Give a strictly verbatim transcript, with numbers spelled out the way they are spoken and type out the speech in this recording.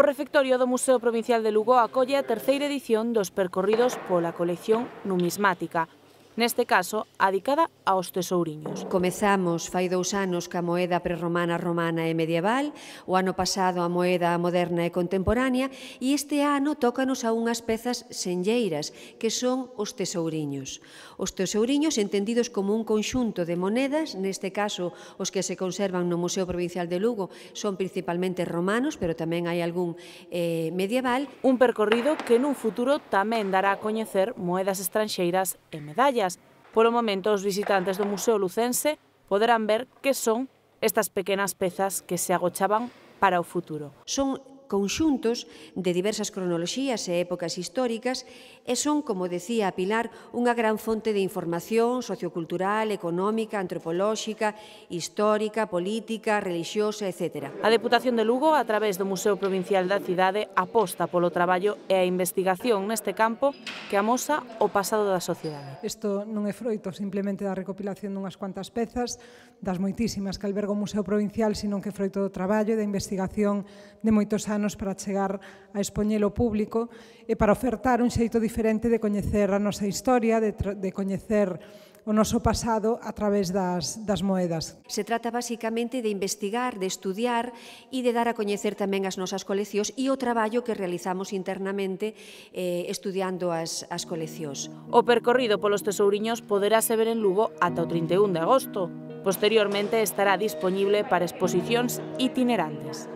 refectorio do Museo Provincial de Lugo acolle a terceira edición dos percorridos pola colección numismática, neste caso, adicada aos tesouriños. Comezamos fai dous anos ca moeda prerromana, romana e medieval, o ano pasado a moeda moderna e contemporánea, e este ano tócanos a unhas pezas senlleiras, que son os tesouriños. Os tesouriños entendidos como un conxunto de monedas, neste caso os que se conservan no Museo Provincial de Lugo son principalmente romanos, pero tamén hai algún eh, medieval. Un percorrido que nun futuro tamén dará a coñecer moedas estranxeiras e medallas. Polo momento, os visitantes do Museo Lucense poderán ver que son estas pequenas pezas que se agochaban para o futuro. Son conxuntos de diversas cronoloxías e épocas históricas e son, como decía a Pilar, unha gran fonte de información sociocultural, económica, antropolóxica, histórica, política, relixiosa, etcétera. A Deputación de Lugo, a través do Museo Provincial da cidade, aposta polo traballo e a investigación neste campo que amosa o pasado da sociedade. Isto non é froito simplemente da recopilación dunhas cuantas pezas, das moitísimas que alberga o Museo Provincial, sino que é froito do traballo e da investigación de moitos anos para chegar a expoñelo ao público e para ofertar un xeito diferente de coñecer a nosa historia, de, de coñecer o noso pasado a través das, das moedas. Se trata basicamente de investigar, de estudiar e de dar a coñecer tamén as nosas coleccións e o traballo que realizamos internamente eh, estudiando as, as coleccións. O percorrido polos tesouriños poderase ver en Lugo ata o trinta e un de agosto. Posteriormente estará disponible para exposicións itinerantes.